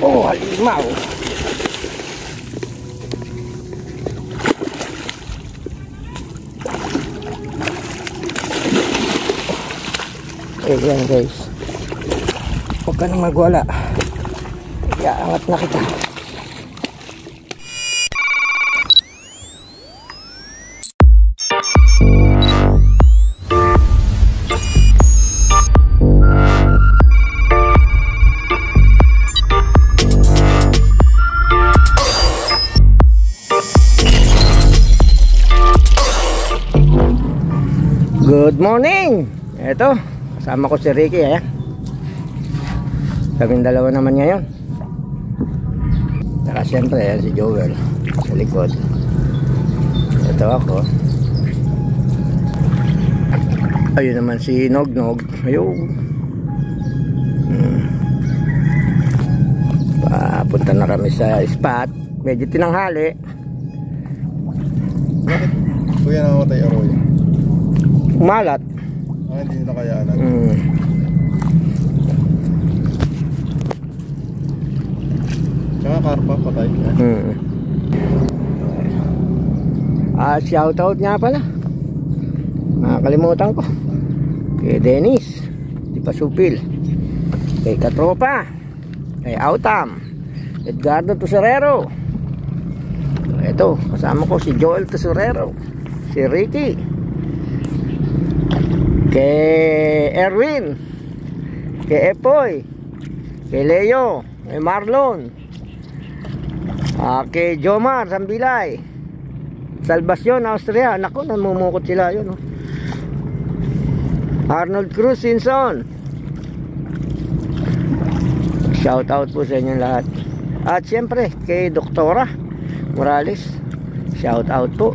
Oh, halimaw. Ayan guys, huwag ka nang magwala, iaangat na kita. Good morning! Eto, kasama ko si Ricky, ayan. Kaming dalawa naman ngayon. Saka siyempre, ayan si Joel sa likod. Ito ako. Ayun naman si Nognog. Ayun. Papunta na kami sa spot. Medyo tinanghali. Bakit? Kuya namamatay aroy. Umalat. Hindi nila kayaanan. Tsaka karpa, patay. Shoutout nga pala. Nakakalimutan ko. Kay Dennis Di Pasupil, kay Katropa, kay Autam, Edgardo Tuserero. Ito, kasama ko si Joel Tuserero, si Ricky, kay Erwin, kay Epoy, kay Leo, kay Marlon, kay Jomar Sambilay, Salvacion Austria. Naku, namumukot sila yun, no? Arnold Cruz Sinson. Shout out po sa inyo lahat. At siyempre kay Doktora Morales, shout out po.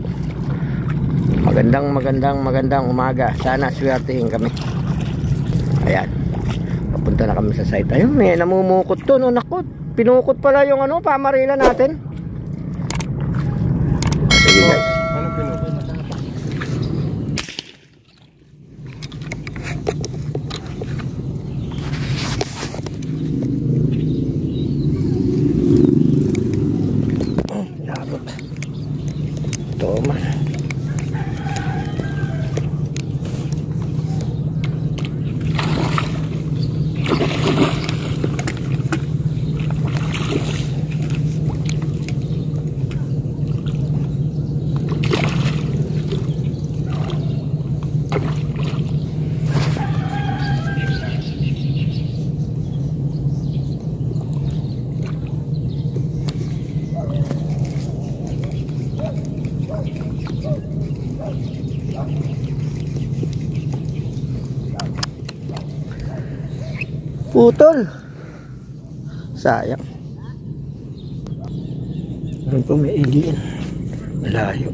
Magandang umaga. Sana swertihin kami. Ayan, papunta na kami sa site. Ayun, may namumukot to, no? Naku, pinukot pala yung ano, pamarila natin. Sige guys. Anong pinukot? Toma. Putol. Sayang. Ano po, may alien. Malayo.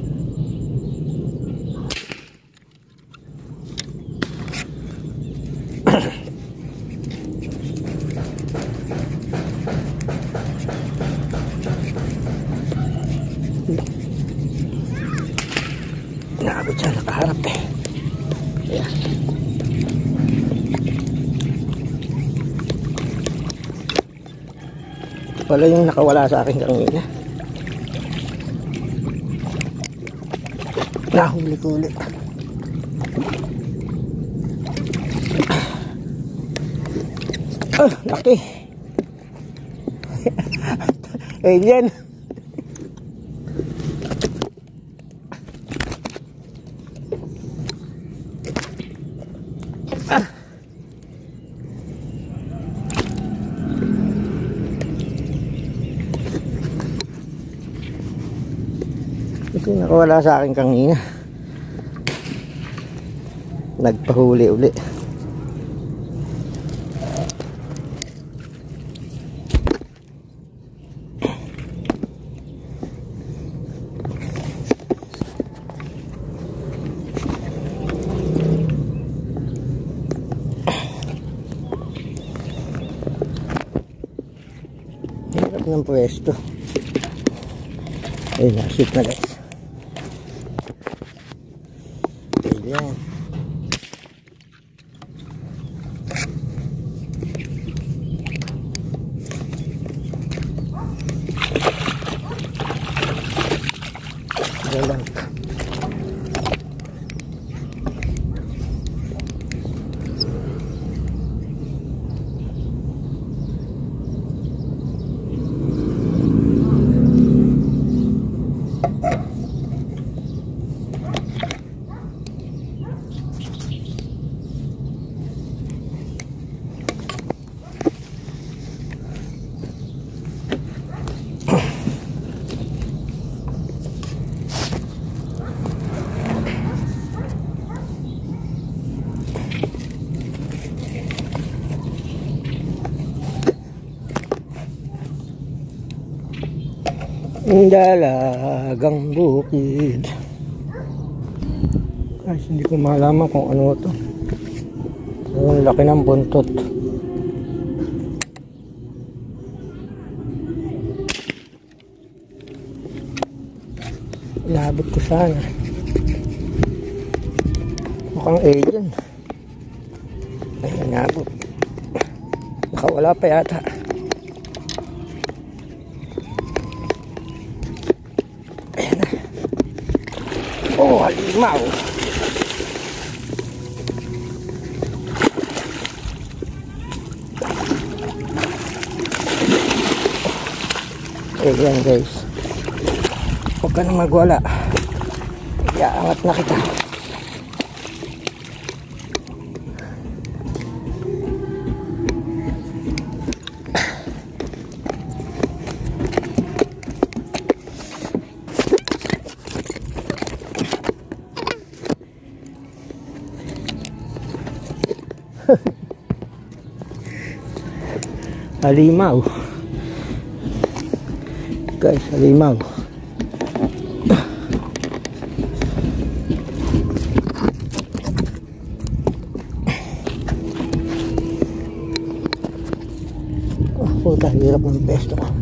Nakabot siya, nakaharap eh. Ayan. Wala yung nakawala sa akin kanina. Nahuli ko ulit. Laki. Alien. Ito yung nakawala sa akin kanina. Nagpahuli uli. Hirap ng pwesto. Ay, nasip na guys. Ayan. Ang dalagang bukid. Guys, hindi ko malaman kung ano to. Ang laki ng buntot. Inabot ko sana. Mukhang alien. Ay, inabot. Nakawala pa yata. Ayan na. Oh, halimaw. Ayan guys. Huwag ka na magwala. Iaangat na kita. Halimaw. Guys, halimaw. Oh, puta, hirap ng pesto ko.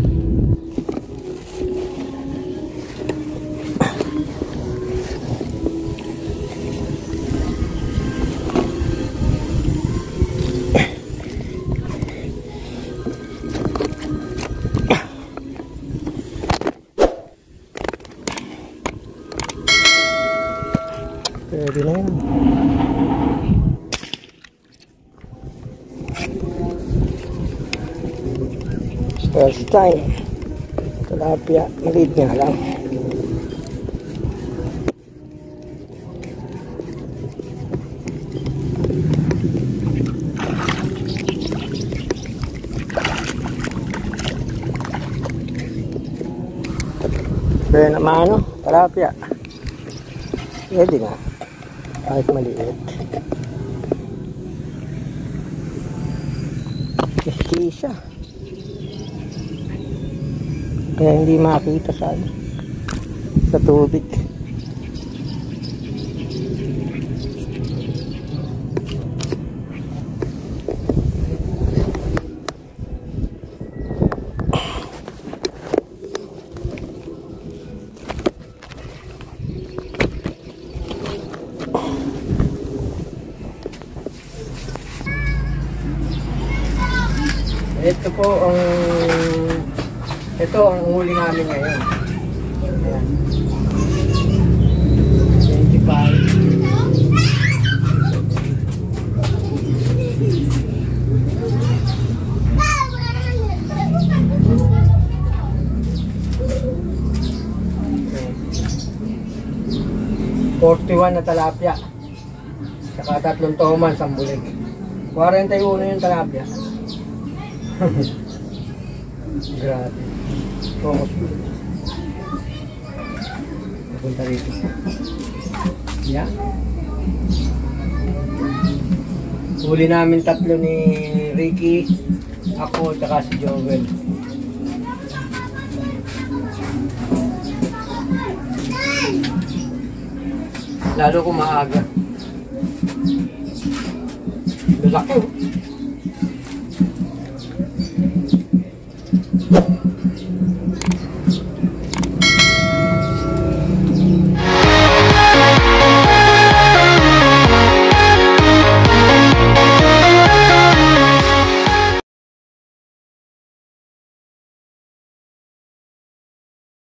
Pwede na yan. First time. Tilapia. Maliit nga lang. Pwede naman ano? Tilapia. Pwede nga. Kahit maliit. Mistisa. Kaya hindi makita sa tubig. Ito ang huli namin ngayon. Ayan. 41 na tilapia. Saka 3 toman, sambulig. 41 yung tilapia. Grabe. Focus. Punta rito. Yeah. Huli namin 3 ni Ricky, ako, saka si Joel. Lalo kung maaga. Lalaki.